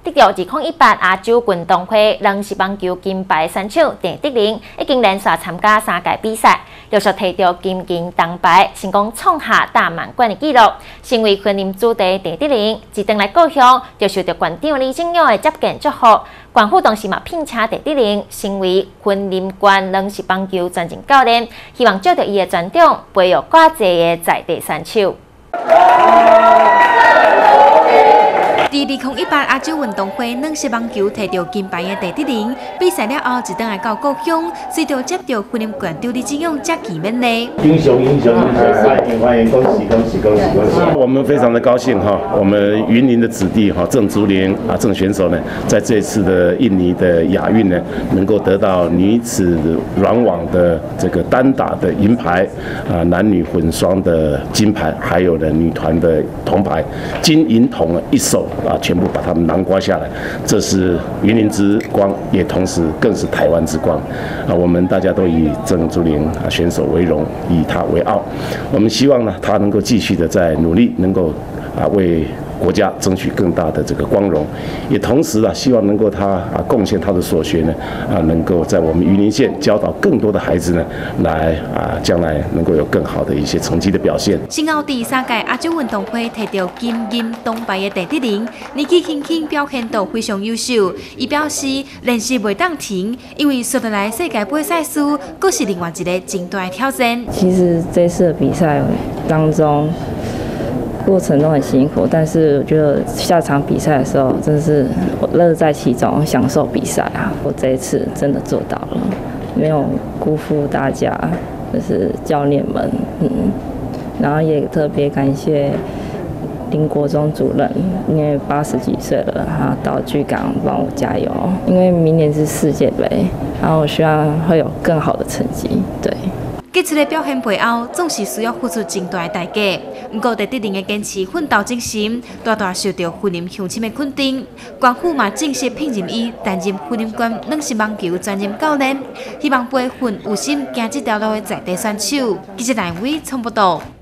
得到2018亚洲运动会男子棒球金牌选手郑德玲，已经连续参加3届比赛，陆续摕到金银铜牌，成功创下大满贯的纪录。身为婚姻主题郑德玲，一回来故乡就受到馆长李正勇的接见祝福。官府当时嘛聘请郑德玲成为婚姻冠男子棒球专任教练，希望借着伊的专长，培育更多的在地选手。 2018亚洲运动会男子棒球摕到金牌的郑德玲，比赛了后一回来到故乡，随着接到婚姻馆长李正勇接见勉励。 英雄，欢迎，恭喜！我们非常的高兴哈，我们云林的子弟哈郑竹玲郑选手呢，在这次的印尼的亚运呢，能够得到女子软网的这个单打的银牌男女混双的金牌，还有呢女团的铜牌，金银铜一手全部把他们囊括下来，这是云林之光，也同时更是台湾之光我们大家都以郑竹玲选手为荣，以她为傲。我们希望呢，她能够继续的在努力，能够为国家争取更大的这个光荣，也同时希望能够他贡献他的所学呢能够在我们云林县教导更多的孩子呢，来将来能够有更好的一些成绩的表现。 先后第3届亚洲运动会摕到金银铜牌的郑德玲，年纪轻轻表现都非常优秀。伊表示练习袂当停，因为说得来世界杯赛事，佫是另外一个真大的挑战。 其实这次的比赛当中，过程都很辛苦，但是我觉得下场比赛的时候，真是我乐在其中，享受比赛我这一次真的做到了，没有辜负大家，就是教练们，然后也特别感谢林国忠主任，因为80几岁了，他到巨港帮我加油，因为明年是世界杯，然后我希望会有更好的成绩，对。 杰出的表现背后，总是需要付出真大的代价。不过，郑德玲的坚持奋斗精神，大大受到婚姻乡亲的肯定。官府嘛正式聘任伊担任婚姻冠男子棒球专任教练，希望培训有心行这条路的在地选手。记者陈伟聪报道。